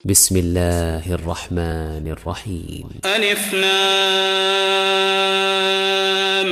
بسم الله الرحمن الرحيم. ألف لام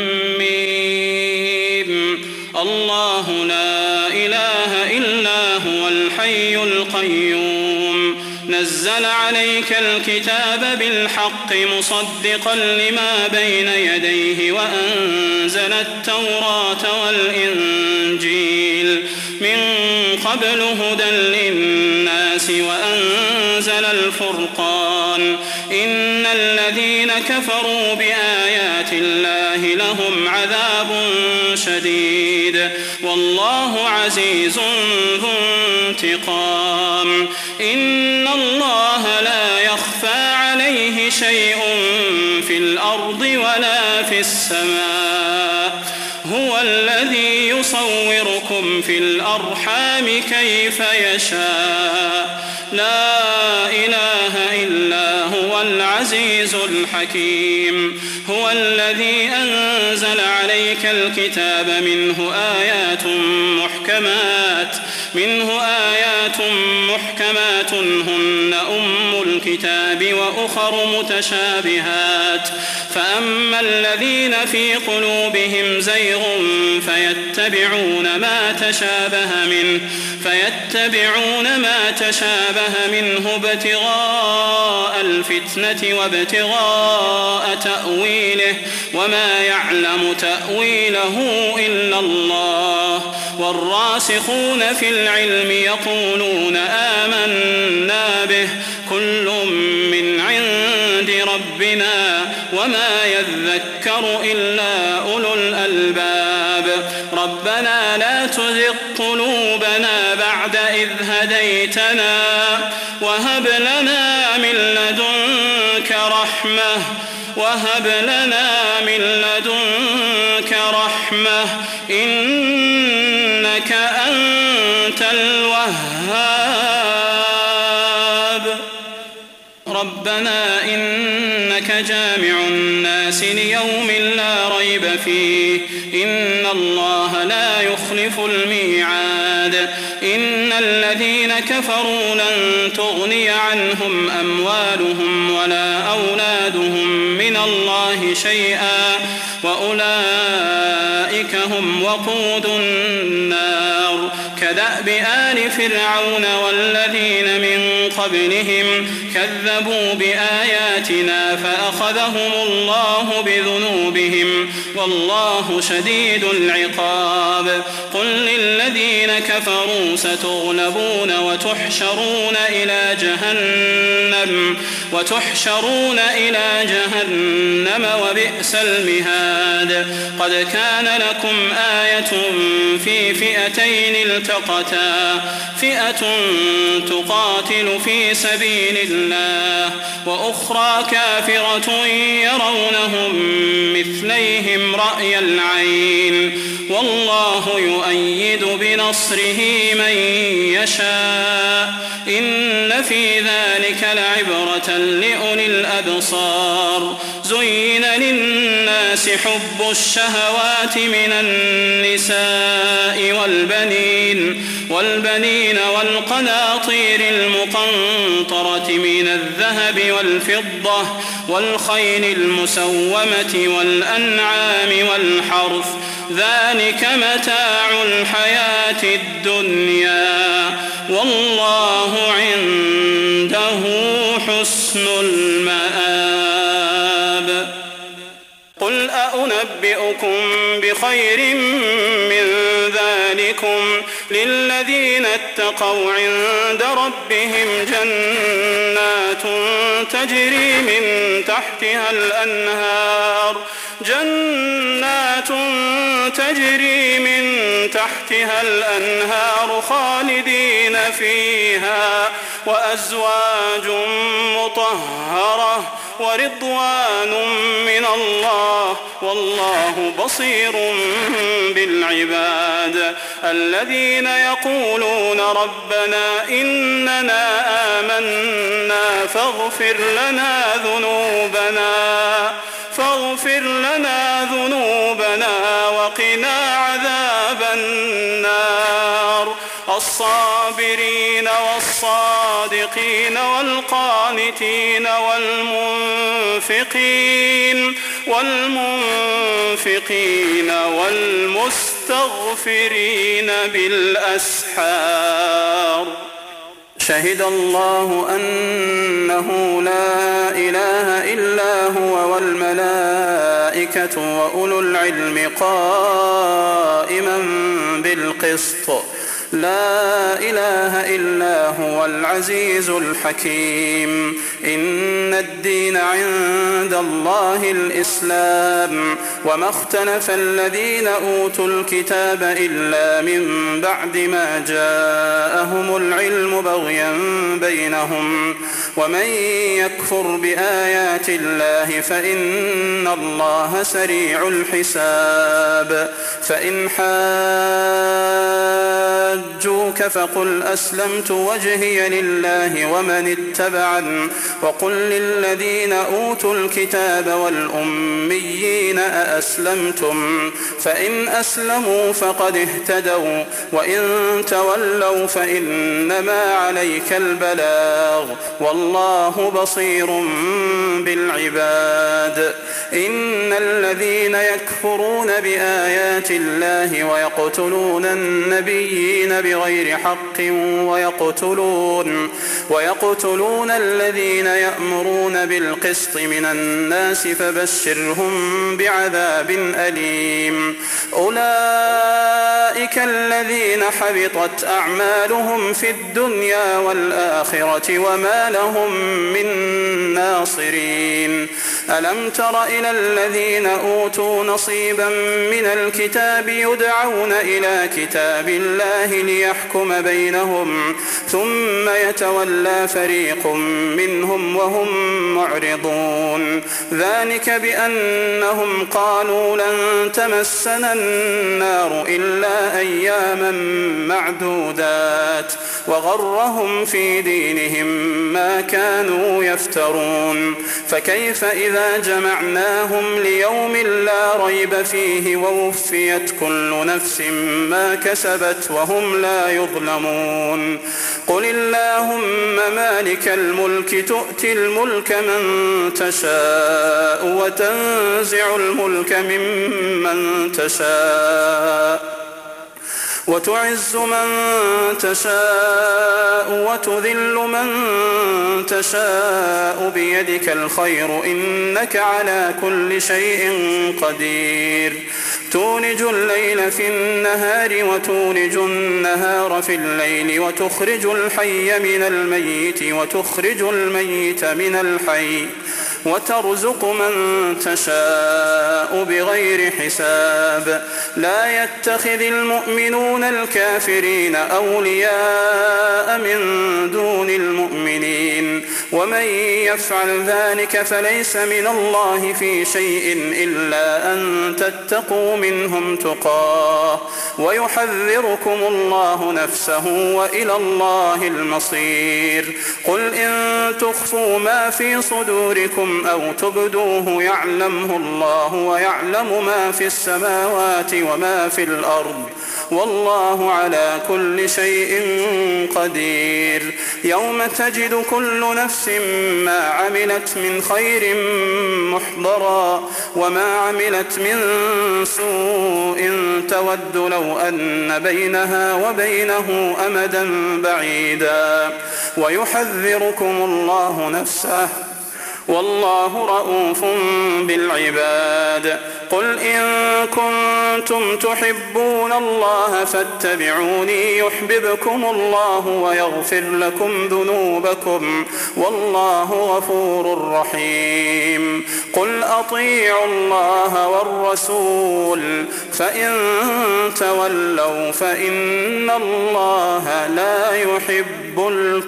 ميم. الله لا إله إلا هو الحي القيوم نزل عليك الكتاب بالحق مصدقا لما بين يديه وأنزل التوراة والإنجيل من قبل هدى للناس وأنزل الفرقان إن الذين كفروا بآيات الله لهم عذاب شديد والله عزيز ذو انتقام إن الله لا يخفى عليه شيء في الأرض ولا في السماء هو الذي يصوركم في الأرحام كيف يشاء لا إله إلا هو العزيز الحكيم هو الذي أنزل عليك الكتاب منه آيات محكمات هن أم الكتاب وأخر متشابهات فأما الذين في قلوبهم زيغ فيتبعون ما تشابه منه ابتغاء الفتنة وابتغاء تأويله وما يعلم تأويله إلا الله والراسخون في العلم يقولون آمنا به كل من عند ربنا وما يذكر إلا أولو الألباب ربنا لا تزغ قلوبنا بعد إذ هديتنا وهب لنا من لدنك رحمة إنك أنت الوهاب ربنا إنك جامع الناس ليوم لا ريب فيه إن الله لا يخلف الميعاد إن الذين كفروا لن تغني عنهم أموالهم ولا أولادهم من الله شيئا وأولئك هم وقود النار كدأب آل فرعون والذين من قبلهم كذبوا بآياتنا فأخذهم الله بذنوبهم والله شديد العقاب قل للذين كفروا ستغلبون وتحشرون إلى جهنم وبئس المهاد قد كان لكم آية في فئتين التقتا فئة تقاتل في سبيل الله وأخرى كافرة يرونهم مثليهم رأي العين والله يؤيد بنصره من يشاء إن في ذلك لعبرة لأولي الأبصار زين للناس حب الشهوات من النساء والبنين والقناطير المقنطرة من الذهب والفضة والخيل المسومة والأنعام والحرث ذلك متاع الحياة الدنيا والله عنده حسن المآب قل أنبئكم بخير من ذلكم للذين اتقوا عند ربهم جنات تجري من تحتها الأنهار خالدين فيها وأزواج مطهرة ورضوان من الله والله بصير بالعباد الذين يقولون ربنا إننا آمنا فاغفر لنا ذنوبنا وقنا عذاب النار والصابرين والصادقين والقانتين والمنفقين والمستغفرين بالأسحار. شهد الله أنه لا إله إلا هو والملائكة وأولو العلم قائما بالقسط لا إله إلا هو العزيز الحكيم. إن الدين عند الله الإسلام وما اختلف الذين أوتوا الكتاب إلا من بعد ما جاءهم العلم بغيا بينهم ومن يكفر بآيات الله فإن الله سريع الحساب. فإن حاجوك فقل أسلمت وجهي لله ومن اتبعن وقل للذين أوتوا الكتاب والأميين أأسلمتم فإن أسلموا فقد اهتدوا وإن تولوا فإنما عليك البلاغ والله بصير بالعباد. إن الذين يكفرون بآيات الله ويقتلون النبيين بغير حق ويقتلون الذين يأمرون بالقسط من الناس فبشرهم بعذاب أليم. أولئك الذين حبطت أعمالهم في الدنيا والآخرة وما لهم من ناصرين. ألم تر إلى الذين أوتوا نصيبا من الكتاب يدعون إلى كتاب الله ليحكم بينهم ثم يتولى فريق منهم وهم معرضون. ذلك بأنهم قالوا لن تمسنا النار إلا أياما معدودات وغرهم في دينهم ما كانوا يفترون. فكيف إذا جمعناهم ليوم لا ريب فيه ووفيت كل نفس ما كسبت وهم لا يظلمون. قل اللهم مالك الملك تؤتي الملك من تشاء وتنزع الملك ممن تشاء وتعز من تشاء وتذل من تشاء بيدك الخير إنك على كل شيء قدير. تولج الليل في النهار وتولج النهار في الليل وتخرج الحي من الميت وتخرج الميت من الحي وترزق من تشاء بغير حساب. لا يتخذ المؤمنون الكافرين أولياء من دون المؤمنين ومن يفعل ذلك فليس من الله في شيء إلا أن تتقوا منهم تقاه ويحذركم الله نفسه وإلى الله المصير. قل إن تخفوا ما في صدوركم أو تبدوه يعلمه الله ويعلم ما في السماوات وما في الأرض والله على كل شيء قدير. يوم تجد كل نفس ما عملت من خير محضرا وما عملت من سوء تود لو أن بينها وبينه أمدا بعيدا ويحذركم الله نفسه والله رؤوف بالعباد. قل إن كنتم تحبون الله فاتبعوني يحببكم الله ويغفر لكم ذنوبكم والله غفور رحيم. قل أطيعوا الله والرسول فإن تولوا فإن الله لا يحب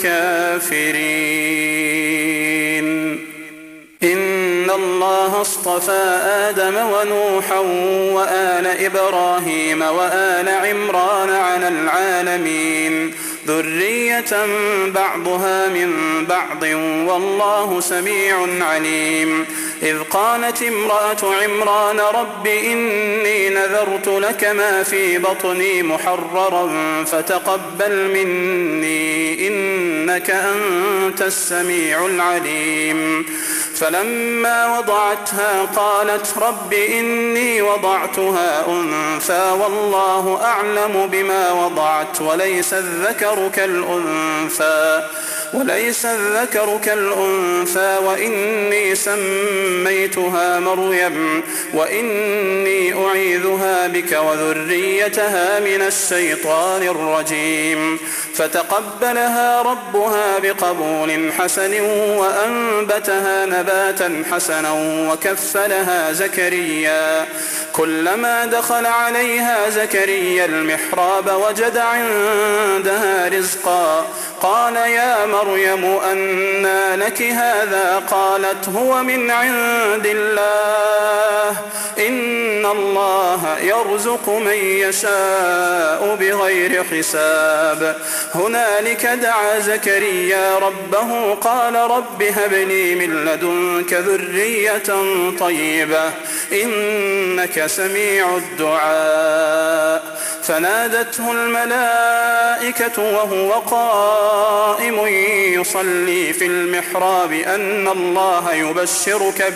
الكافرين. إن الله اصطفى آدم ونوحا وآل إبراهيم وآل عمران على العالمين ذرية بعضها من بعض والله سميع عليم. إذ قالت امرأة عمران رب إني نذرت لك ما في بطني محررا فتقبل مني إنك أنت السميع العليم فلما وضعتها قالت رب إني وضعتها أنثى والله أعلم بما وضعت وليس الذكر كالأنثى وإني سميتها مريم وإني أعيذها بك وذريتها من الشيطان الرجيم فتقبلها ربها بقبول حسن وأنبتها نباتا حسنا وكفلها زكريا كلما دخل عليها زكريا المحراب وجد عندها رزقا قال يا مريم أنى لك هذا قالت هو من عند الله إن الله يرزق من يشاء بغير حساب هنالك دعا زكريا ربه قال رب هب لي من لدنك ذرية طيبة إنك سميع الدعاء فنادته الملائكة وهو قائم يصلي في المحراب أن الله يبشرك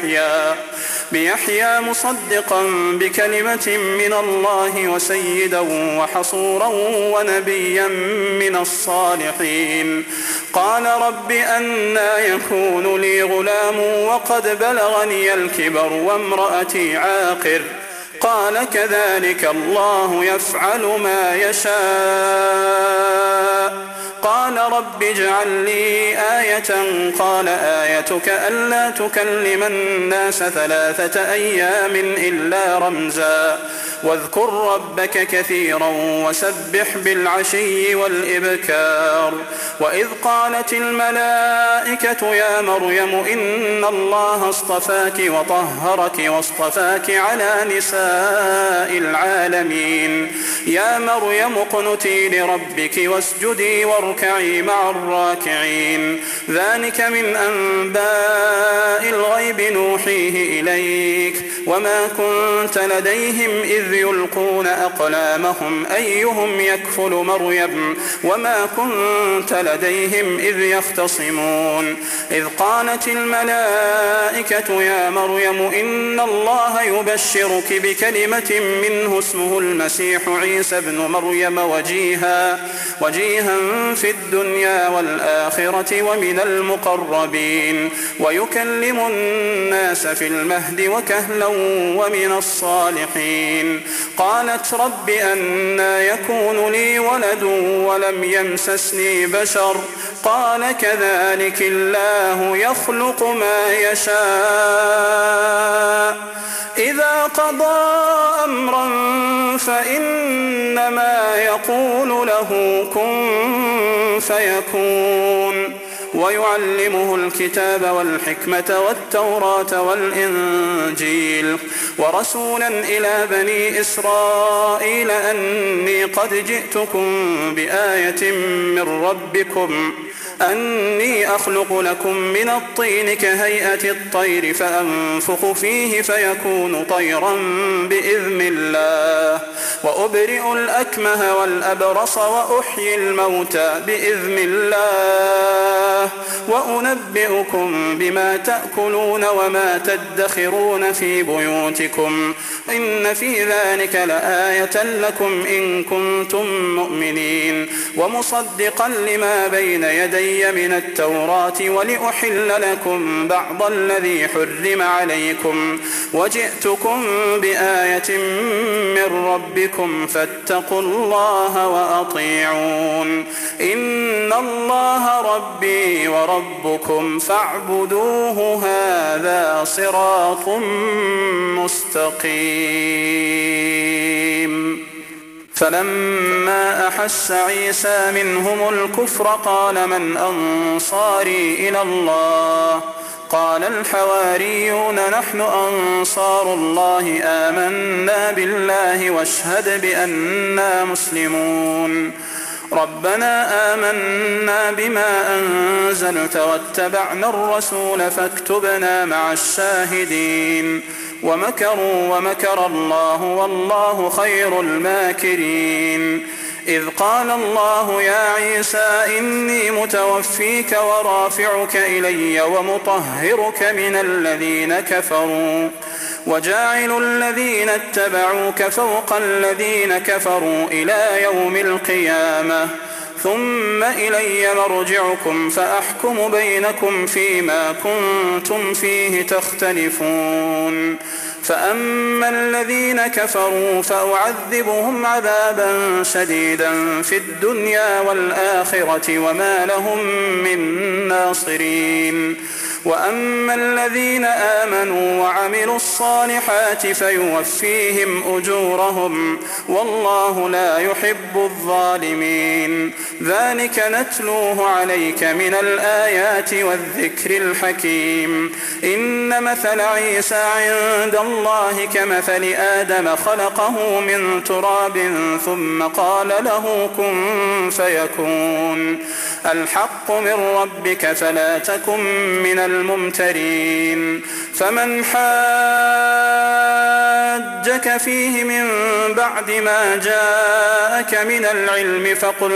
بيحيى مصدقا بكلمة من الله وسيدا وحصورا ونبيا من الصالحين قال رب أنى يكون لي غلام وقد بلغني الكبر وامرأتي عاقر قال كذلك الله يفعل ما يشاء قال رب اجعل لي آية قال آيتك ألا تكلم الناس 3 أيام إلا رمزا واذكر ربك كثيرا وسبح بالعشي والإبكار وإذ قالت الملائكة يا مريم إن الله اصطفاك وطهرك واصطفاك على نساء العالمين يا مريم اقنتي لربك واسجدي واركعي مع الراكعين ذلك من أنباء الغيب نوحيه إليك وما كنت لديهم إذ يلقون أقلامهم أيهم يكفل مريم وما كنت لديهم إذ يختصمون إذ قالت الملائكة يا مريم إن الله يبشرك بكلمة منه اسمه المسيح عيسى ابن مريم وجيها في الدنيا والآخرة ومن المقربين ويكلم الناس في المهد وكهلا ومن الصالحين قالت رب أنى يكون لي ولد ولم يمسسني بشر قال كذلك الله يخلق ما يشاء إذا قضى أمرا فإنما يقول له كن فيكون ويعلمه الكتاب والحكمة والتوراة والإنجيل ورسولا إلى بني إسرائيل أني قد جئتكم بآية من ربكم أني أخلق لكم من الطين كهيئة الطير فأنفخ فيه فيكون طيرا بإذن الله وأبرئ الأكمه والأبرص وأحيي الموتى بإذن الله وأنبئكم بما تأكلون وما تدخرون في بيوتكم إن في ذلك لآية لكم إن كنتم مؤمنين ومصدقا لما بين يدي من التوراة ولأحل لكم بعض الذي حرم عليكم وجئتكم بآية من ربكم فاتقوا الله وأطيعون إن الله ربي وربكم فاعبدوه هذا صراط مستقيم فلما أحس عيسى منهم الكفر قال من أنصاري إلى الله قال الحواريون نحن أنصار الله آمنا بالله واشهد بأننا مسلمون ربنا آمنا بما أنزلت واتبعنا الرسول فاكتبنا مع الشاهدين ومكروا ومكر الله والله خير الماكرين إذ قال الله يا عيسى إني متوفيك ورافعك إلي ومطهرك من الذين كفروا وجاعل الذين اتبعوك فوق الذين كفروا إلى يوم القيامة ثم إلي مرجعكم فأحكم بينكم فيما كنتم فيه تختلفون فأما الذين كفروا فأعذبهم عذابا شديدا في الدنيا والآخرة وما لهم من ناصرين وأما الذين آمنوا وعملوا الصالحات فيوفيهم أجورهم والله لا يحب الظالمين ذلك نتلوه عليك من الآيات والذكر الحكيم إن مثل عيسى عند الله كمثل آدم خلقه من تراب ثم قال له كن فيكون الحق من ربك فلا تكن من الممترين فمن حاجك فيه من بعد ما جاءك من العلم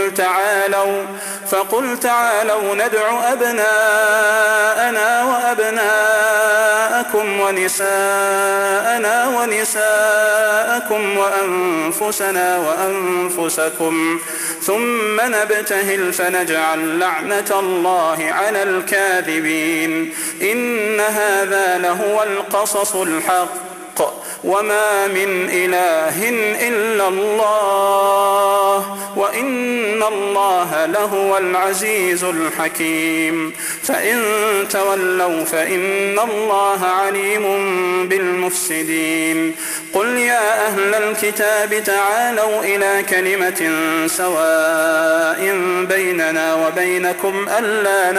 فقل تعالوا ندع أبناءنا وأبناءكم ونساءنا ونساءكم وأنفسنا وأنفسكم ثم نبتهل فنجعل لعنة الله على الكاذبين إن هذا لهو القصص الحق وما من إله إلا الله وإن الله لهو العزيز الحكيم فإن تولوا فإن الله عليم بالمفسدين قل يا أهل الكتاب تعالوا إلى كلمة سواء بيننا وبينكم ألا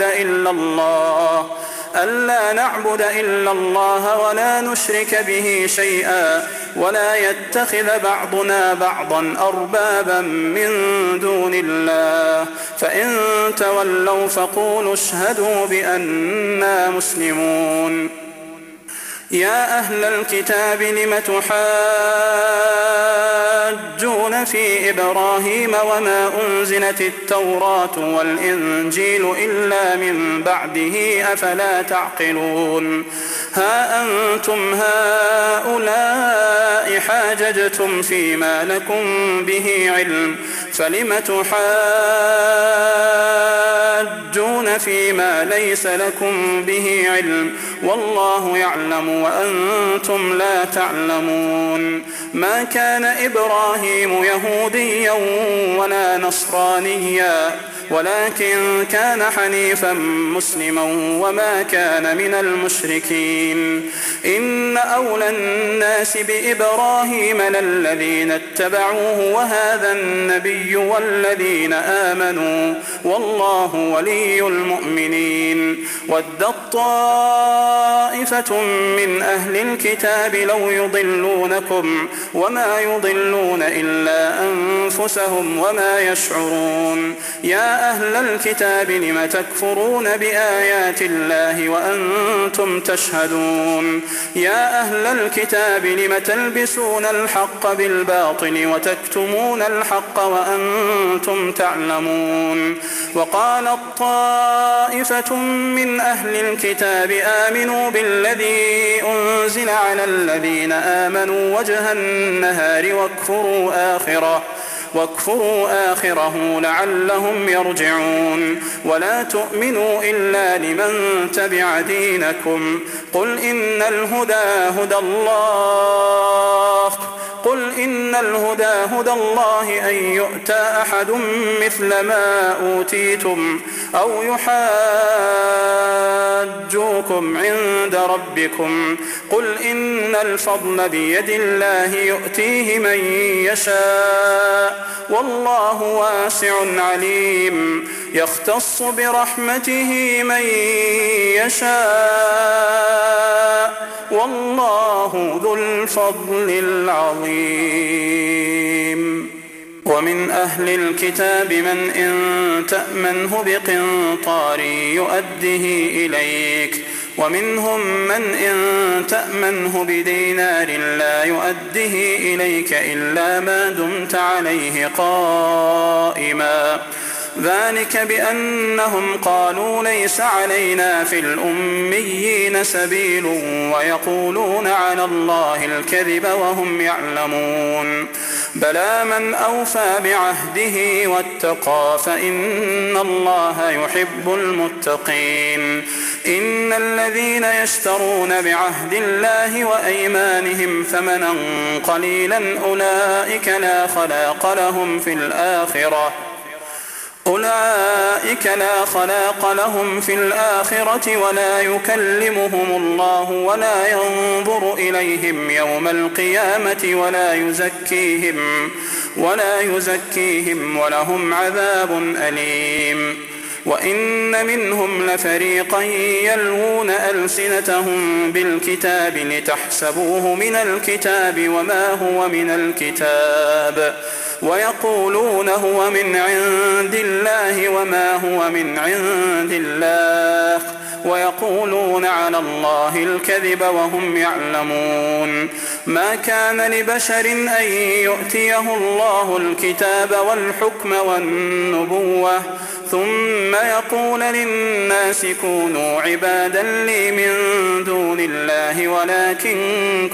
نعبد إلا الله ولا نشرك به شيئا ولا يتخذ بعضنا بعضا أربابا من دون الله فإن تولوا فقولوا اشهدوا بأننا مسلمون يا أهل الكتاب لم تحاجون في إبراهيم وما أنزلت التوراة والإنجيل إلا من بعده أفلا تعقلون ها أنتم هؤلاء حاججتم فيما لكم به علم فلم تحاجون فيما ليس لكم به علم والله يعلم وأنتم لا تعلمون ما كان إبراهيم يهوديا ولا نصرانيا ولكن كان حنيفا مسلما وما كان من المشركين إن أولى الناس بإبراهيم للذين اتبعوه وهذا النبي والذين آمنوا والله ولي المؤمنين ودت طائفة من أهل الكتاب لو يضلونكم وما يضلون إلا أنفسهم وما يشعرون يا أهل الكتاب لم تكفرون بآيات الله وأنتم تشهدون يا أهل الكتاب لم تلبسون الحق بالباطل وتكتمون الحق وأنتم تعلمون وقالت طائفة من أهل الكتاب آمنوا بالذي أنزل على الذين آمنوا وجه النهار واكفروا آخره لعلهم يرجعون ولا تؤمنوا إلا لمن تبع دينكم قل إن الهدى هدى الله أن يؤتى أحد مثل ما أوتيتم أو يحاجوكم عند ربكم قل إن الفضل بيد الله يؤتيه من يشاء والله واسع عليم يختص برحمته من يشاء والله ذو الفضل العظيم ومن أهل الكتاب من إن تأمنه بقنطار يؤده إليك ومنهم من إن تأمنه بدينار لا يؤده إليك إلا ما دمت عليه قائما ذلك بأنهم قالوا ليس علينا في الأميين سبيل ويقولون على الله الكذب وهم يعلمون بلى من أوفى بعهده واتقى فإن الله يحب المتقين إن الذين يشترون بعهد الله وأيمانهم ثمنا قليلا أولئك لا خلاق لهم في الآخرة ولا يكلمهم الله ولا ينظر إليهم يوم القيامة ولا يزكيهم ولهم عذاب أليم وإن منهم لفريقا يلوون ألسنتهم بالكتاب لتحسبوه من الكتاب وما هو من الكتاب ويقولون هو من عند الله وما هو من عند الله ويقولون على الله الكذب وهم يعلمون ما كان لبشر أن يؤتيه الله الكتاب والحكم والنبوة ثم يقول للناس كونوا عبادا لي من دون الله ولكن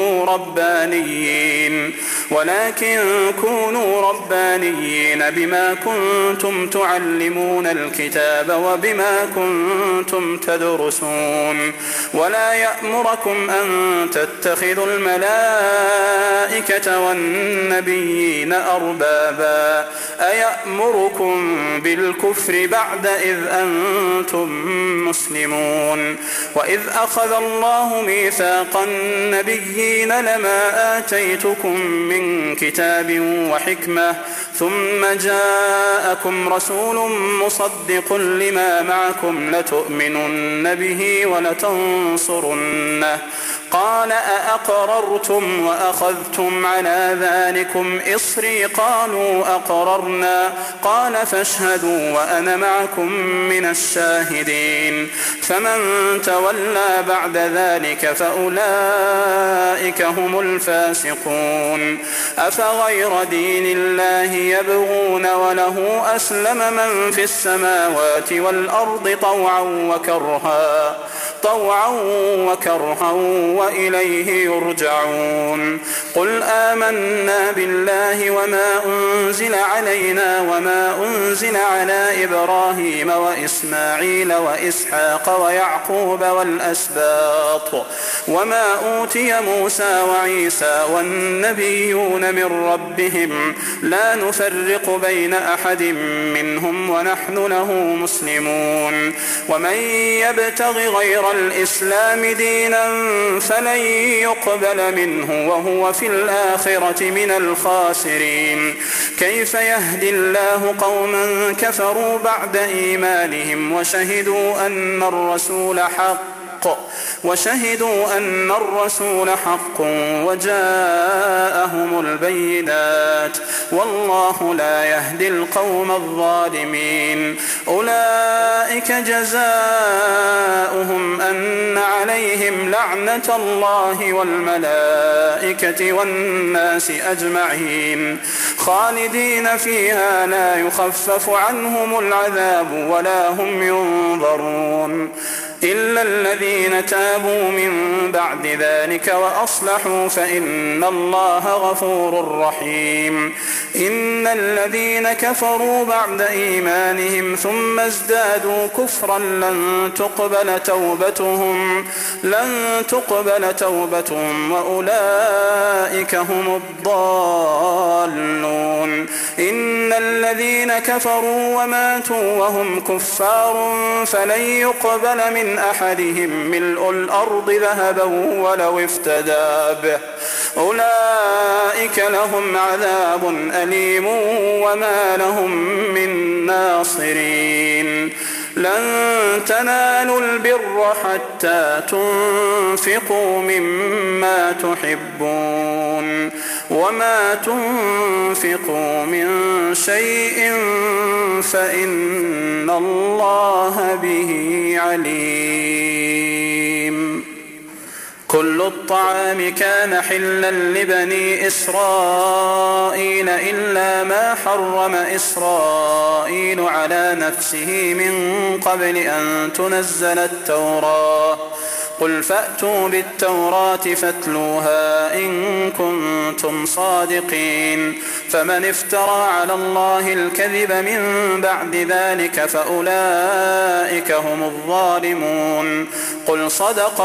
كونوا ربانيين بما كنتم تعلمون الكتاب وبما كنتم تدرسون ولا يأمركم أن تتخذوا الملائكة والنبيين أربابا أيأمركم بالكفر بعد إذ أنتم مسلمون وإذ أخذ الله ميثاق النبيين لما آتيتكم من كتاب وحكمة ثم جاءكم رسول مصدق لما معكم لتؤمنن به ولتنصرنه قال أأقررتم وأخذتم على ذلكم إصري قالوا أقررنا قال فاشهدوا وأنا معكم من الشاهدين فمن تولى بعد ذلك فأولئك هم الفاسقون أفغير دين الله يبغون وله أسلم من في السماوات والأرض طوعا وكرها وإليه يرجعون قل آمنا بالله وما أنزل علينا وما أنزل على إبراهيم وإسماعيل وإسحاق ويعقوب والأسباط وما أوتي موسى وعيسى والنبيون من ربهم لا نفرق بين أحد منهم ونحن له مسلمون ومن يبتغ غير الإسلام دينا فلن يقبل منه وهو في الآخرة من الخاسرين كيف يهدي الله قوما كفروا بعد إيمانهم وشهدوا أن الرسول حق وجاءهم البينات والله لا يهدي القوم الظالمين أولئك جزاؤهم أن عليهم لعنة الله والملائكة والناس أجمعين خالدين فيها لا يخفف عنهم العذاب ولا هم ينظرون إلا الذين تابوا من بعد ذلك وأصلحوا فإن الله غفور رحيم إن الذين كفروا بعد إيمانهم ثم ازدادوا كفرا لن تقبل توبتهم وأولئك هم الضالون إن الذين كفروا وماتوا وهم كفار فلن يقبل من أحدهم ملء الأرض ذهبا ولو افتدى به أولئك لهم عذاب أليم وما لهم من ناصرين لن تنالوا البر حتى تنفقوا مما تحبون وما تنفقوا من شيء فإن الله به عليم. كل الطعام كان حلا لبني إسرائيل إلا ما حرم إسرائيل على نفسه من قبل أن تنزل التوراة. قل فأتوا بالتوراة فاتلوها إن كنتم صادقين. فمن افترى على الله الكذب من بعد ذلك فأولئك هم الظالمون. قل صدق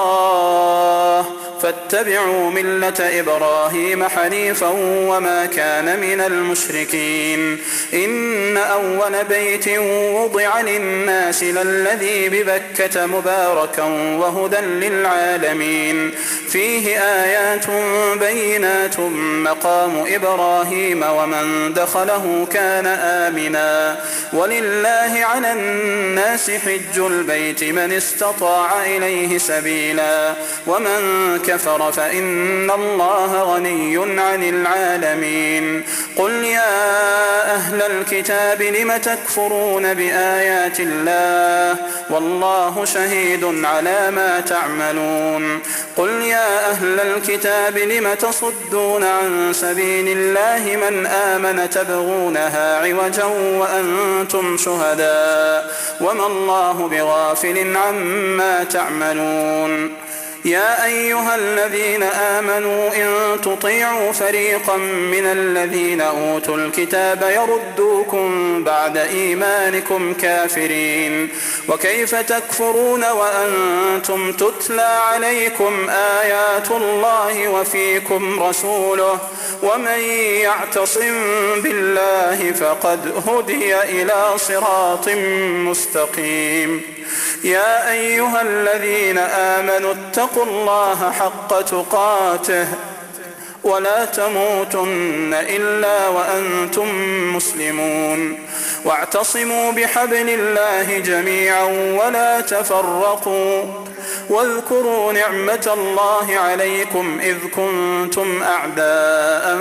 الله فاتبعوا ملة إبراهيم حنيفا وما كان من المشركين. إن أول بيت وضع للناس للذي ببكة مباركا وهدى للعالمين. فيه آيات بينات مقام إبراهيم ومن دخله كان آمنا. ولله على الناس حج البيت من استطاع إليه سبيلا ومن كفر فإن الله غني عن العالمين. قل يا أهل الكتاب لم تكفرون بآيات الله والله شهيد على ما تعملون. قل يا أهل الكتاب لم تصدون عن سبيل الله من آمن تبغونها عوجا وأنتم شهداء وما الله بغافل عما تعملون. يا أيها الذين آمنوا إن تطيعوا فريقا من الذين أوتوا الكتاب يردوكم بعد إيمانكم كافرين. وكيف تكفرون وأنتم تتلى عليكم آيات الله وفيكم رسوله ومن يعتصم بالله فقد هدي إلى صراط مستقيم. يا أيها الذين آمنوا اتقوا الله حق تقاته ولا تموتن إلا وأنتم مسلمون. واعتصموا بحبل الله جميعا ولا تفرقوا. واذكروا نعمة الله عليكم إذ كنتم أعداء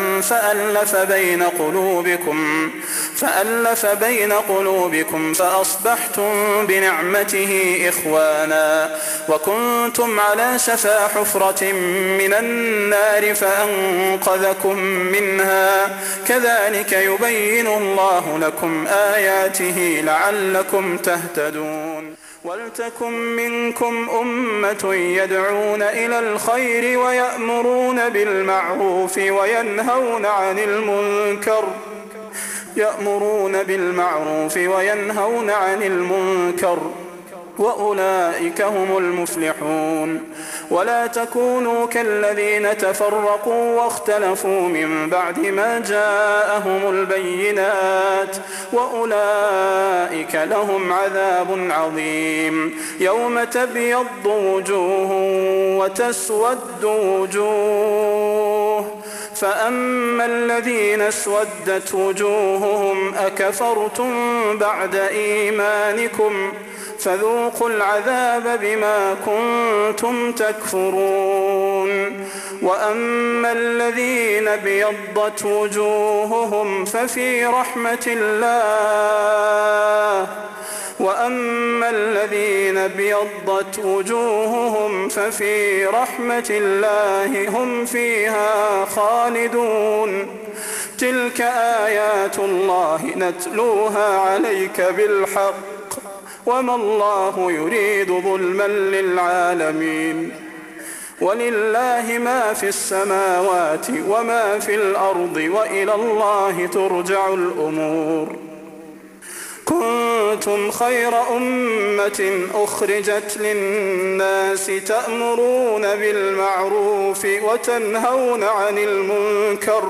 فألف بين قلوبكم فأصبحتم بنعمته إخوانا وكنتم على شفا حفرة من النار فأنقذكم منها. كذلك يبين الله لكم آياته لعلكم تهتدون. ولتكن منكم أمة يدعون إلى الخير ويأمرون بالمعروف وينهون عن المنكر وأولئك هم المفلحون. ولا تكونوا كالذين تفرقوا واختلفوا من بعد ما جاءهم البينات وأولئك لهم عذاب عظيم. يوم تبيض وجوه وتسود وجوه فأما الذين اسودت وجوههم أكفرتم بعد إيمانكم فذوقوا العذاب بما كنتم تكفرون. وأما الذين ابيضت وجوههم ففي رحمة الله هم فيها خالدون. تلك آيات الله نتلوها عليك بالحق وما الله يريد ظلما للعالمين. ولله ما في السماوات وما في الأرض وإلى الله ترجع الأمور. كنتم خير أمة أخرجت للناس تأمرون بالمعروف وتنهون عن المنكر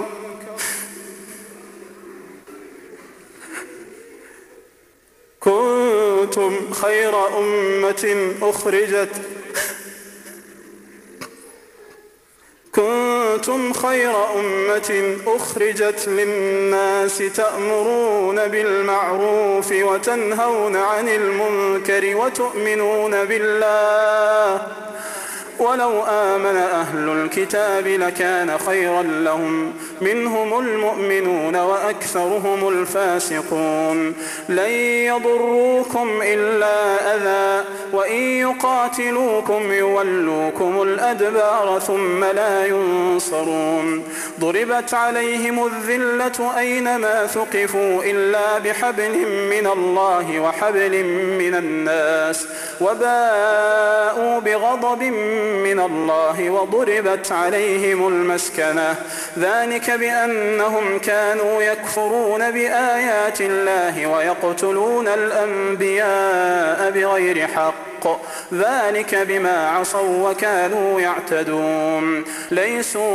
كنتم خير أمة أخرجت للناس تأمرون بالمعروف وتنهون عن المنكر ولو آمن أهل الكتاب لكان خيرا لهم منهم المؤمنون وأكثرهم الفاسقون لن يضروكم إلا أذى وإن يقاتلوكم يولوكم الأدبار ثم لا ينصرون ضربت عليهم الذلة أينما ثقفوا إلا بحبل من الله وحبل من الناس وباءوا بغضب من الله وضربت عليهم المسكنة ذلك بأنهم كانوا يكفرون بآيات الله ويقتلون الأنبياء بغير حق ذلك بما عصوا وكانوا يعتدون ليسوا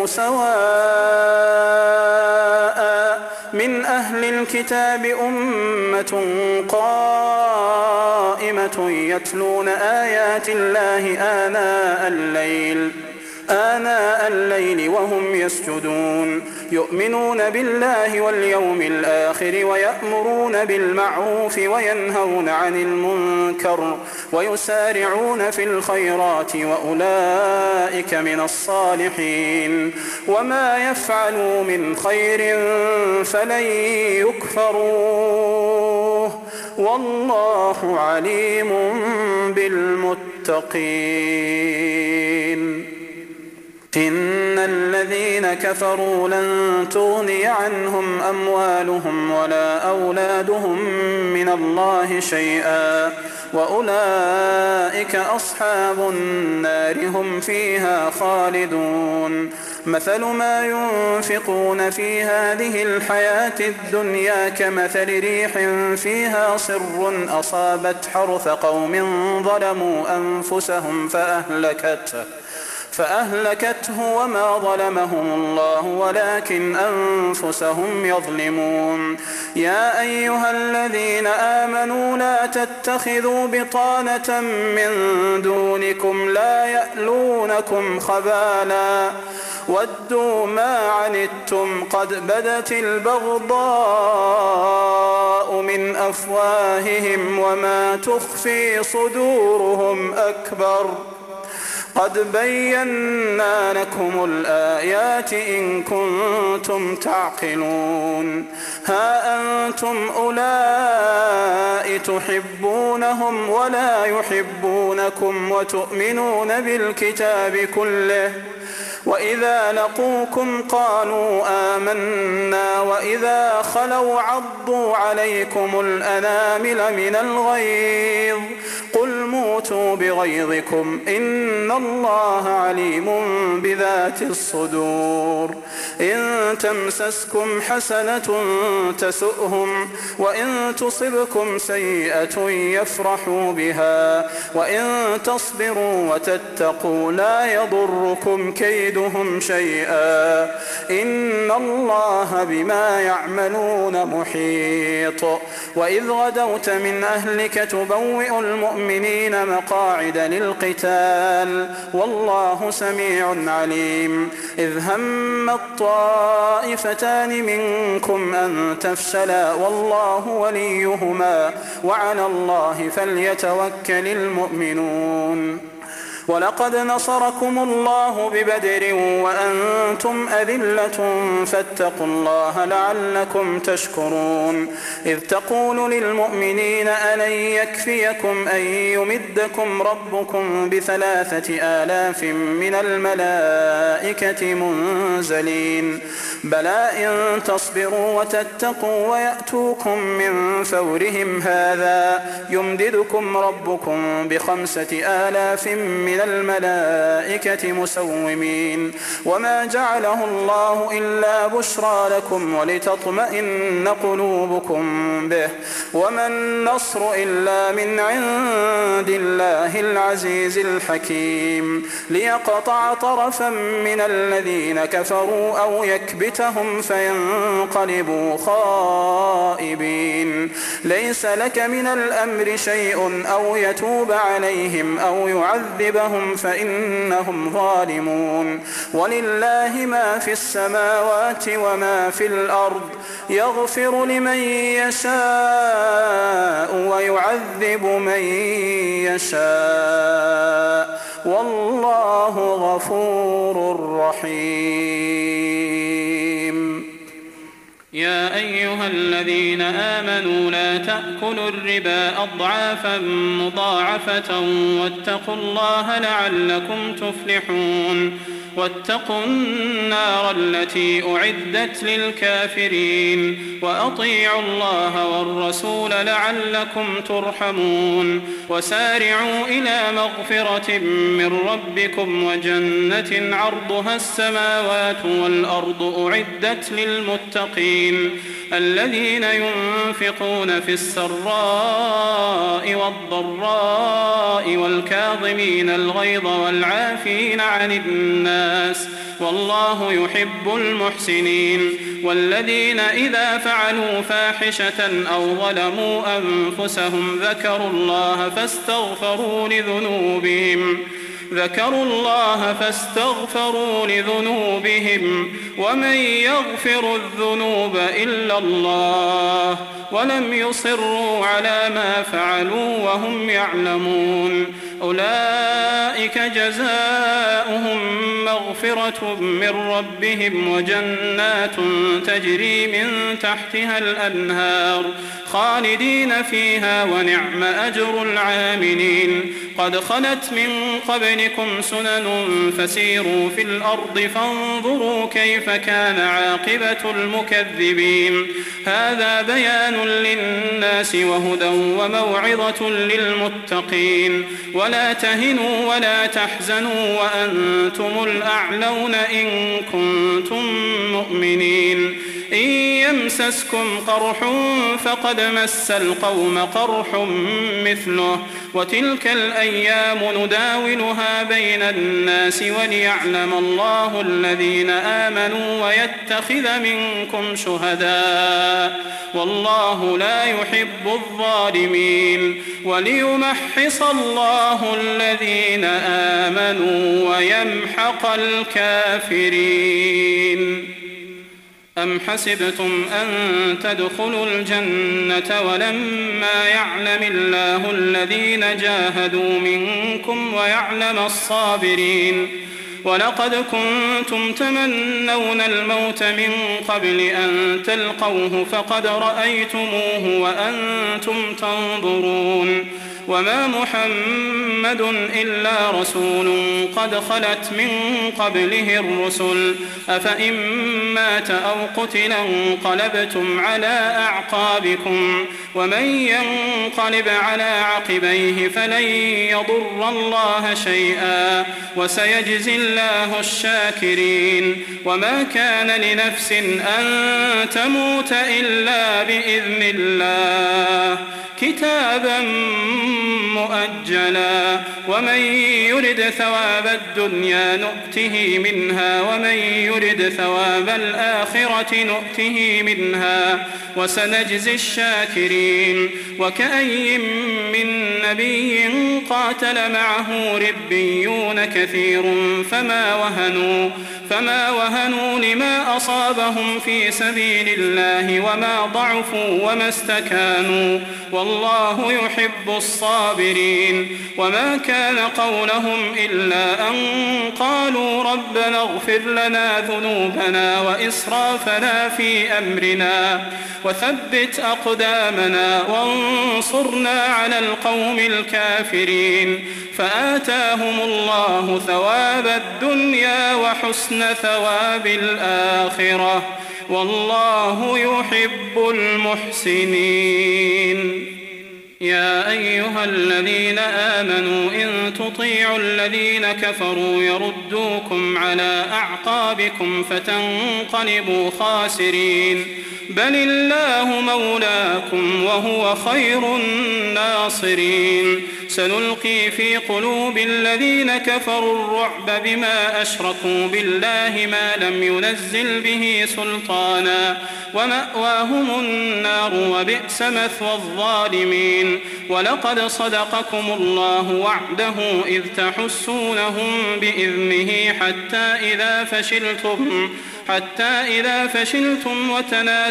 سواء من أهل الكتاب أمة قائمة يتلون آيات الله آناء الليل وهم يسجدون يؤمنون بالله واليوم الآخر ويأمرون بالمعروف وينهون عن المنكر ويسارعون في الخيرات وأولئك من الصالحين وما يفعلوا من خير فلن يكفروه والله عليم بالمتقين إن الذين كفروا لن تغني عنهم أموالهم ولا أولادهم من الله شيئا وأولئك أصحاب النار هم فيها خالدون مثل ما ينفقون في هذه الحياة الدنيا كمثل ريح فيها صر أصابت حرث قوم ظلموا أنفسهم فأهلكته وما ظلمهم الله ولكن أنفسهم يظلمون يا أيها الذين آمنوا لا تتخذوا بطانة من دونكم لا يألونكم خبالا ودوا ما عنتم قد بدت البغضاء من أفواههم وما تخفي صدورهم أكبر قد بينا لكم الآيات إن كنتم تعقلون ها أنتم أولئك تحبونهم ولا يحبونكم وتؤمنون بالكتاب كله وإذا لقوكم قالوا آمنا وإذا خلوا عضوا عليكم الأنامل من الغيظ قل موتوا بغيظكم إن الله عليم بذات الصدور إن تمسسكم حسنة تسؤهم وإن تصبكم سيئة يفرحوا بها وإن تصبروا وتتقوا لا يضركم كيدهم شيئا إن الله بما يعملون محيط وإذ غدوت من أهلك تبوئ المؤمنين مقاعد للقتال والله سميع عليم إذ هم الطائفتان منكم أن تفشلا والله وليهما وعلى الله فليتوكل المؤمنون ولقد نصركم الله ببدر وأنتم أذلة فاتقوا الله لعلكم تشكرون إذ تقول للمؤمنين ألن يكفيكم أن يمدكم ربكم ب3,000 من الملائكة منزلين بلى إن تصبروا وتتقوا ويأتوكم من فورهم هذا يمددكم ربكم ب5,000 من الملائكة مسومين وما جعله الله إلا بشرى لكم ولتطمئن قلوبكم به وما النصر إلا من عند الله العزيز الحكيم ليقطع طرفا من الذين كفروا أو يكبتهم فينقلبوا خائبين ليس لك من الأمر شيء أو يتوب عليهم أو يعذبهم فإنهم ظالمون ولله ما في السماوات وما في الأرض يغفر لمن يشاء ويعذب من يشاء والله غفور رحيم. يا أيها الذين آمنوا لا تأكلوا الربا أضعافا مضاعفة واتقوا الله لعلكم تفلحون. واتقوا النار التي أعدت للكافرين وأطيعوا الله والرسول لعلكم ترحمون. وسارعوا إلى مغفرة من ربكم وجنة عرضها السماوات والأرض أعدت للمتقين الذين ينفقون في السراء والضراء والكاظمين الغيظ والعافين عن الناس والله يحب المحسنين. والذين إذا فعلوا فاحشة أو ظلموا أنفسهم ذكروا الله فاستغفروا لذنوبهم ومن يغفر الذنوب إلا الله ولم يصروا على ما فعلوا وهم يعلمون أولئك جزاؤهم مغفرة من ربهم وجنات تجري من تحتها الأنهار خالدين فيها ونعم أجر العاملين. قد خلت من قبلكم سنن فسيروا في الأرض فانظروا كيف كان عاقبة المكذبين. هذا بيان للناس وهدى وموعظة للمتقين. ولا تهنوا ولا تحزنوا وأنتم الأعلون إن كنتم مؤمنين. إن يمسسكم قرح فقد مس القوم قرح مثله وتلك الأيام نداولها بين الناس وليعلم الله الذين آمنوا ويتخذ منكم شهداء والله لا يحب الظالمين. وليمحص الله الذين آمنوا ويمحق الكافرين. أم حسبتم أن تدخلوا الجنة ولما يعلم الله الذين جاهدوا منكم ويعلم الصابرين. ولقد كنتم تمنون الموت من قبل أن تلقوه فقد رأيتموه وأنتم تنظرون. وما محمد إلا رسول قد خلت من قبله الرسل أفإن مات أو قتل انقلبتم على أعقابكم ومن ينقلب على عقبيه فلن يضر الله شيئا وسيجزي الله الشاكرين. وما كان لنفس أن تموت إلا بإذن الله كتابا مؤجلا. ومن يرد ثواب الدنيا نؤته منها ومن يرد ثواب الآخرة نؤته منها وسنجزي الشاكرين. وكأي من نبي قاتل معه ربيون كثير فما وهنوا لما أصابهم في سبيل الله وما ضعفوا وما استكانوا والله يحب الصابرين. وما كان قولهم إلا أن قالوا ربنا اغفر لنا ذنوبنا وإسرافنا في أمرنا وثبت أقدامنا وانصرنا على القوم الكافرين. فآتاهم الله ثواب الدنيا وحسن ثواب الآخرة والله يحب المحسنين. يا أيها الذين آمنوا إن تطيعوا الذين كفروا يردوكم على أعقابكم فتنقلبوا خاسرين. بل الله مولاكم وهو خير الناصرين. سنلقي في قلوب الذين كفروا الرعب بما أشركوا بالله ما لم ينزل به سلطانا ومأواهم النار وبئس مثوى الظالمين. ولقد صدقكم الله وعده إذ تحسونهم بإذنه حتى إذا فشلتم وتنازعتم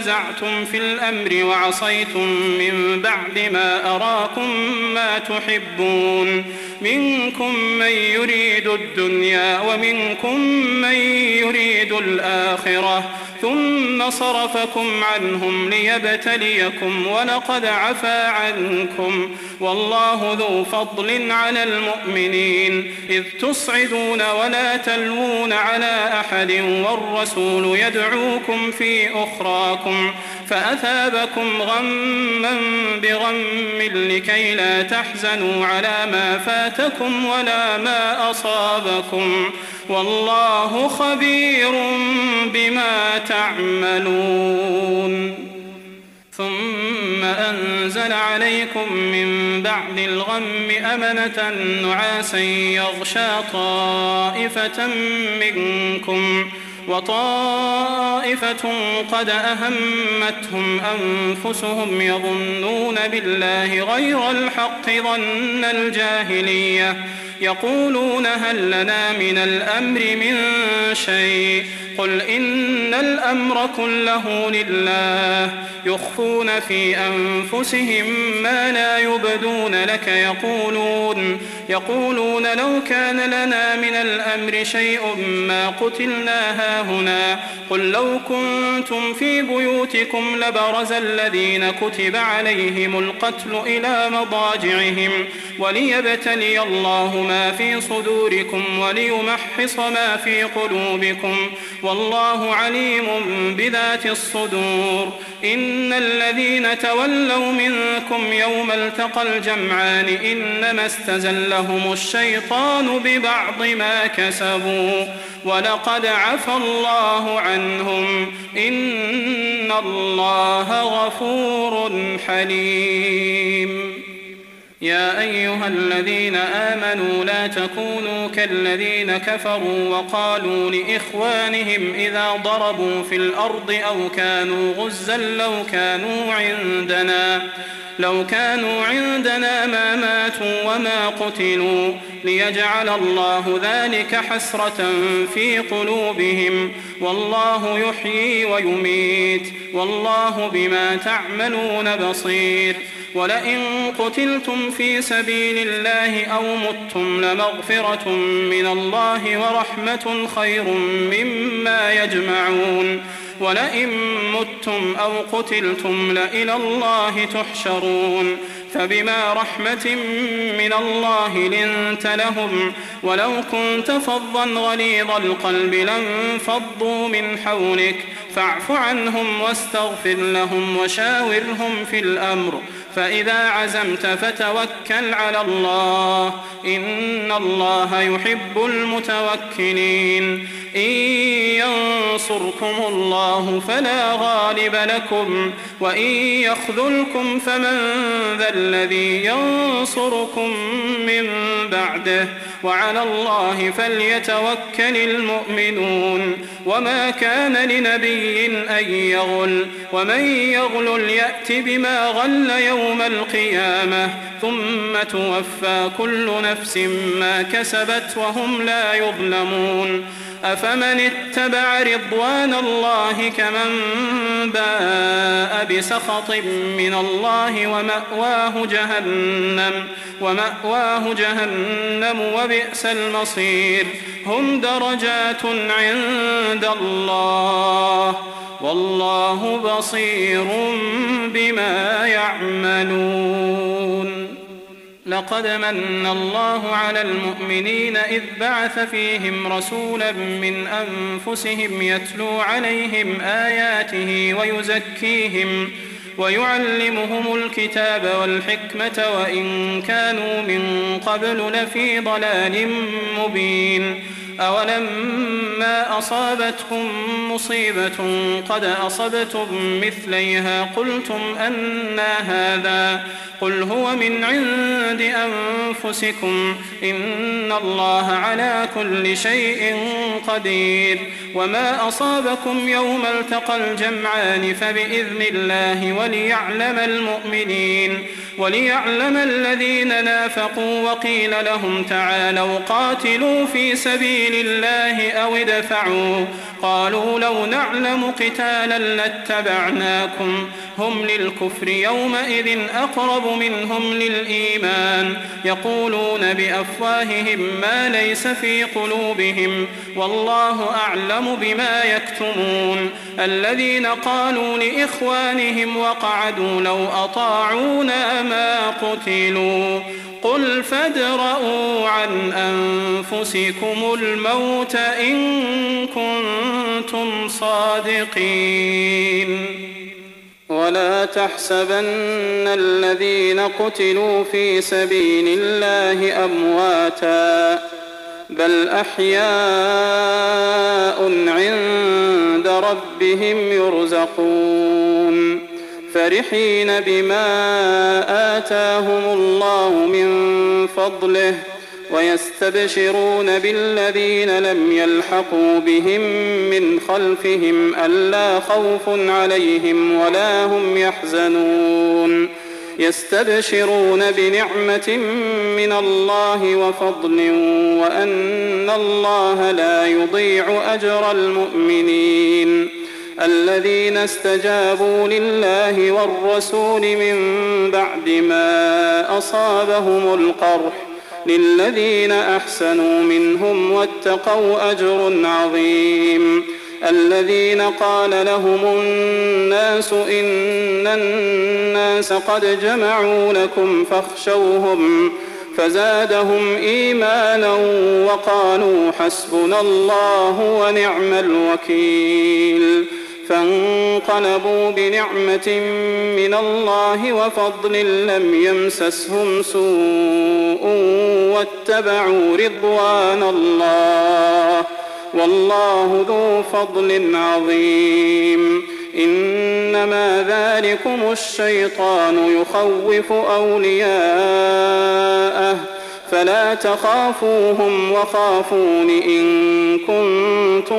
تنازعتم في الأمر وعصيتم من بعد ما أراكم ما تحبون منكم من يريد الدنيا ومنكم من يريد الآخرة ثم صرفكم عنهم ليبتليكم ولقد عفا عنكم والله ذو فضل على المؤمنين إذ تصعدون ولا تلوون على أحد والرسول يدعوكم في أخراكم فأثابكم غما بغم لكي لا تحزنوا على ما فاتكم ولا ما أصابكم والله خبير بما تعملون ثم أنزل عليكم من بعد الغم أمنة نعاسا يغشى طائفة منكم وطائفة قد أهمتهم أنفسهم يظنون بالله غير الحق ظن الجاهلية يقولون هل لنا من الأمر من شيء قل إن الأمر كله لله يخفون في أنفسهم ما لا يبدون لك يقولون لو كان لنا من الأمر شيء ما قتلنا هاهنا قل لو كنتم في بيوتكم لبرز الذين كتب عليهم القتل إلى مضاجعهم وليبتلي الله ما في صدوركم وليمحص ما في قلوبكم والله عليم بذات الصدور إن الذين تولوا منكم يوم التقى الجمعان إنما استزلهم الشيطان ببعض ما كسبوا ولقد عفى الله عنهم إن الله غفور حليم يا أيها الذين آمنوا لا تكونوا كالذين كفروا وقالوا لإخوانهم إذا ضربوا في الأرض أو كانوا غزا لو كانوا عندنا ما ماتوا وما قتلوا ليجعل الله ذلك حسرة في قلوبهم والله يحيي ويميت والله بما تعملون بصير ولئن قتلتم في سبيل الله أو متم لمغفرة من الله ورحمة خير مما يجمعون ولئن متم أو قتلتم لإلى الله تحشرون فبما رحمة من الله لنت لهم ولو كنت فظا غليظ القلب لانفضوا من حولك فاعف عنهم واستغفر لهم وشاورهم في الأمر فإذا عزمت فتوكل على الله إن الله يحب المتوكلين إن ينصركم الله فلا غالب لكم وإن يخذلكم فمن ذا الذي ينصركم من بعده وعلى الله فليتوكل المؤمنون وما كان لنبي أن يغل ومن يغل يأت بما غل يوم القيامة ثم توفى كل نفس ما كسبت وهم لا يظلمون أفمن اتبع رضوان الله كمن باء بسخط من الله ومأواه جهنم وبئس المصير هم درجات عند الله والله بصير بما يعملون لقد من الله على المؤمنين إذ بعث فيهم رسولا من أنفسهم يتلو عليهم آياته ويزكيهم ويعلمهم الكتاب والحكمة وإن كانوا من قبل لفي ضلال مبين أولما أصابتكم مصيبة قد أصبتم مثليها قلتم أنى هذا قل هو من عند أنفسكم إن الله على كل شيء قدير وما أصابكم يوم التقى الجمعان فبإذن الله وليعلم الذين نافقوا وقيل لهم تعالوا قاتلوا في سبيل سبيل الله أو ادفعوا قالوا لو نعلم قتالا لاتبعناكم هم للكفر يومئذ أقرب منهم للإيمان يقولون بأفواههم ما ليس في قلوبهم والله أعلم بما يكتمون الذين قالوا لإخوانهم وقعدوا لو أطاعونا ما قتلوا قل فادرءوا عن أنفسكم الموت إن كنتم صادقين ولا تحسبن الذين قتلوا في سبيل الله أمواتا بل أحياء عند ربهم يرزقون فرحين بما آتاهم الله من فضله ويستبشرون بالذين لم يلحقوا بهم من خلفهم ألا خوف عليهم ولا هم يحزنون يستبشرون بنعمة من الله وفضل وأن الله لا يضيع أجر المؤمنين الذين استجابوا لله والرسول من بعد ما أصابهم القرح للذين أحسنوا منهم واتقوا أجر عظيم الذين قال لهم الناس إن الناس قد جمعوا لكم فاخشوهم فزادهم إيمانا وقالوا حسبنا الله ونعم الوكيل فانقلبوا بنعمة من الله وفضل لم يمسسهم سوء واتبعوا رضوان الله والله ذو فضل عظيم إنما ذلكم الشيطان يخوف أولياءه فلا تخافوهم وخافون إن كنتم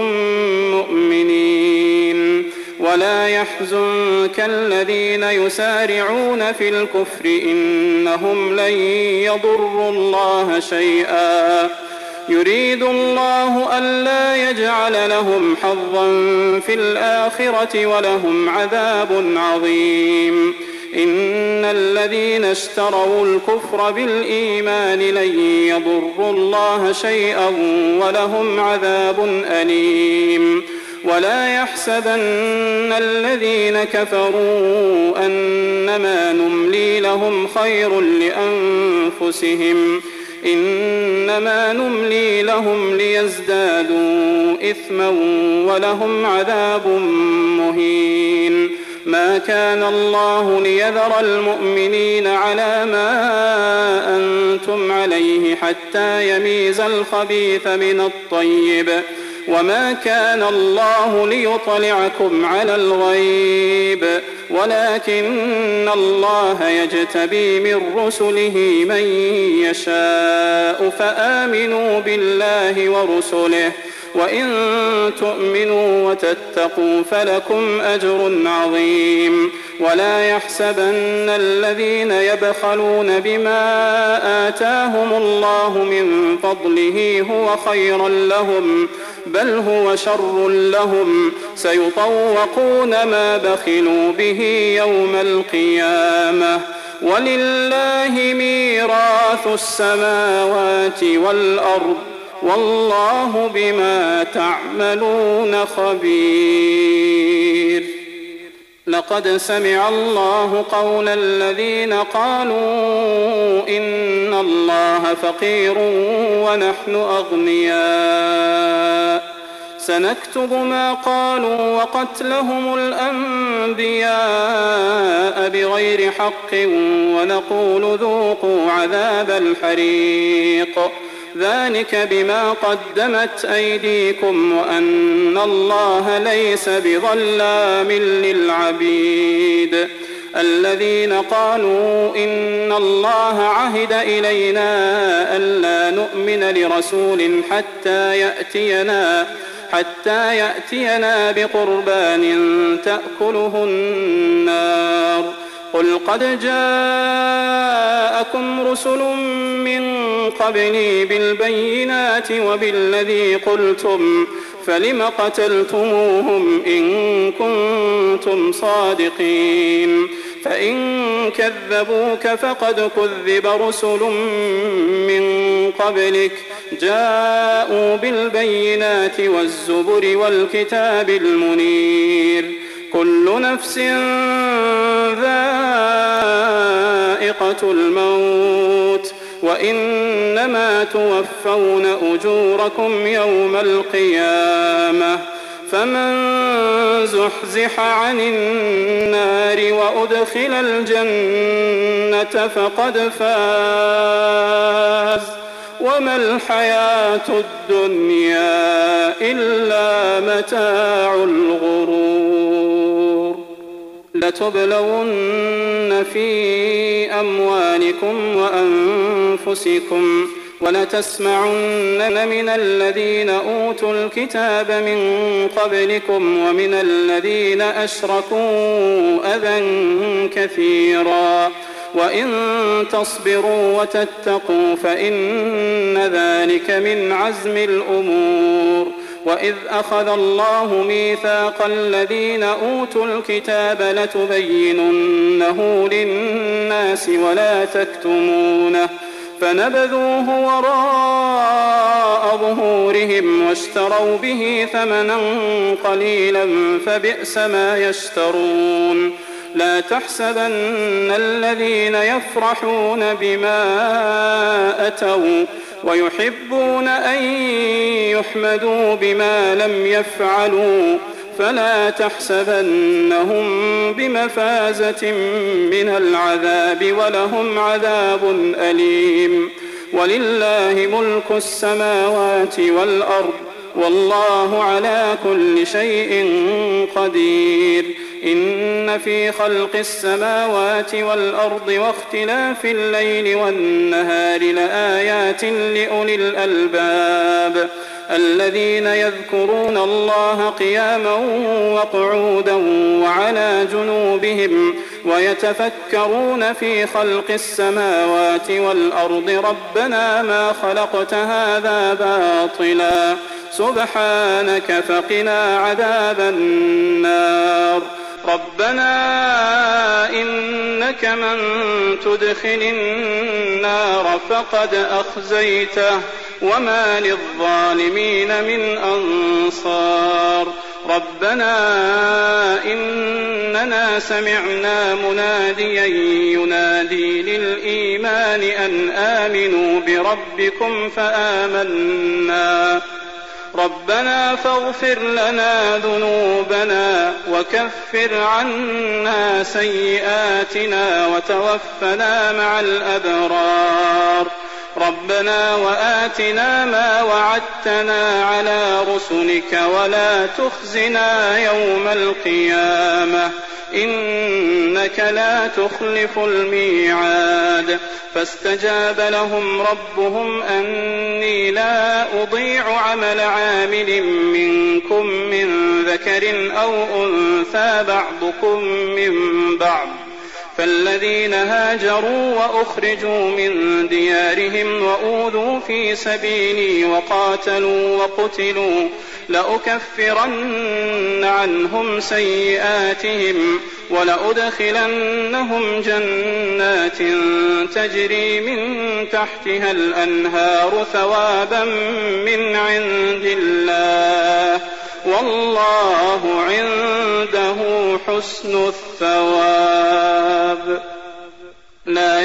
مؤمنين ولا يحزنك الذين يسارعون في الكفر إنهم لن يضروا الله شيئا يريد الله ألا يجعل لهم حظا في الآخرة ولهم عذاب عظيم إن الذين اشتروا الكفر بالإيمان لن يضروا الله شيئا ولهم عذاب أليم ولا يحسبن الذين كفروا أنما نملي لهم خير لأنفسهم إنما نملي لهم ليزدادوا إثما ولهم عذاب مهين ما كان الله ليذر المؤمنين على ما أنتم عليه حتى يميز الخبيث من الطيب وما كان الله ليطلعكم على الغيب ولكن الله يجتبي من رسله من يشاء فآمنوا بالله ورسله وإن تؤمنوا وتتقوا فلكم أجر عظيم ولا يحسبن الذين يبخلون بما آتاهم الله من فضله هو خيرا لهم بل هو شر لهم سيطوقون ما بخلوا به يوم القيامة ولله ميراث السماوات والأرض والله بما تعملون خبير لقد سمع الله قول الذين قالوا إن الله فقير ونحن أغنياء سنكتب ما قالوا وقتلهم الأنبياء بغير حق ونقول ذوقوا عذاب الحريق ذلك بما قدمت أيديكم وأن الله ليس بظلام للعبيد الذين قالوا إن الله عهد إلينا ألا نؤمن لرسول حتى يأتينا بقربان تأكله النار قل قد جاءكم رسل من قبلي بالبينات وبالذي قلتم فلم قتلتموهم إن كنتم صادقين فإن كذبوك فقد كذب رسل من قبلك جاءوا بالبينات والزبر والكتاب المنير كل نفس ذائقة الموت وإنما توفون أجوركم يوم القيامة فمن زحزح عن النار وأدخل الجنة فقد فاز وما الحياة الدنيا إلا متاع الغرور لتبلون في أموالكم وأنفسكم ولتسمعن من الذين أوتوا الكتاب من قبلكم ومن الذين أشركوا أذى كثيرا وإن تصبروا وتتقوا فإن ذلك من عزم الأمور وإذ أخذ الله ميثاق الذين أوتوا الكتاب لتبيننه للناس ولا تكتمونه فنبذوه وراء ظهورهم واشتروا به ثمنا قليلا فبئس ما يشترون لا تحسبن الذين يفرحون بما أتوا ويحبون أن يحمدوا بما لم يفعلوا فلا تحسبنهم بمفازة من العذاب ولهم عذاب أليم ولله ملك السماوات والأرض والله على كل شيء قدير إن في خلق السماوات والأرض واختلاف الليل والنهار لآيات لأولي الألباب الذين يذكرون الله قياما وقعودا وعلى جنوبهم ويتفكرون في خلق السماوات والأرض ربنا ما خلقت هذا باطلا سبحانك فقنا عذاب النار ربنا إنك من تدخل النار فقد أخزيته وما للظالمين من أنصار ربنا إننا سمعنا مناديا ينادي للإيمان أن آمنوا بربكم فآمنا ربنا فاغفر لنا ذنوبنا وكفر عنا سيئاتنا وتوفنا مع الأبرار ربنا وآتنا ما وعدتنا على رسلك ولا تخزنا يوم القيامة إنك لا تخلف الميعاد فاستجاب لهم ربهم أني لا أضيع عمل عامل منكم من ذكر أو أنثى بعضكم من بعض فالذين هاجروا وأخرجوا من ديارهم وأوذوا في سبيلي وقاتلوا وقتلوا لأكفرن عنهم سيئاتهم ولأدخلنهم جنات تجري من تحتها الأنهار ثوابا من عند الله والله عنده حسن الثواب لا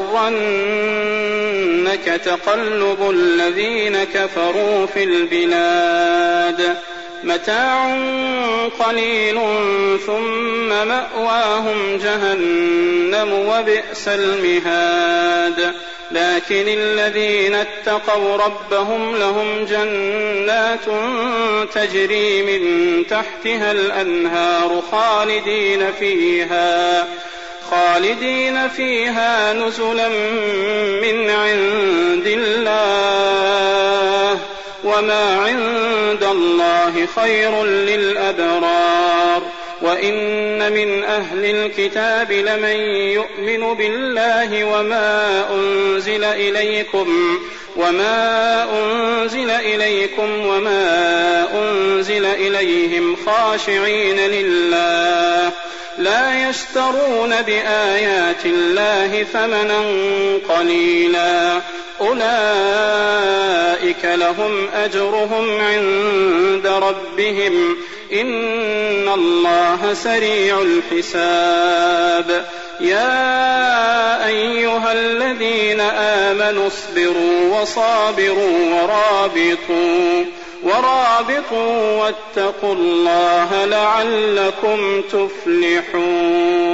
يغرنك تقلب الذين كفروا في البلاد متاع قليل ثم مأواهم جهنم وبئس المهاد لكن الذين اتقوا ربهم لهم جنات تجري من تحتها الأنهار خالدين فيها نزلا من عند الله وما عند الله خير للأبرار وإن من أهل الكتاب لمن يؤمن بالله وما أنزل إليكم وما أنزل إليهم خاشعين لله لا يشترون بآيات الله ثمنا قليلا أولئك لهم أجرهم عند ربهم إن الله سريع الحساب يا أيها الذين آمنوا اصبروا وصابروا ورابطوا واتقوا الله لعلكم تفلحون.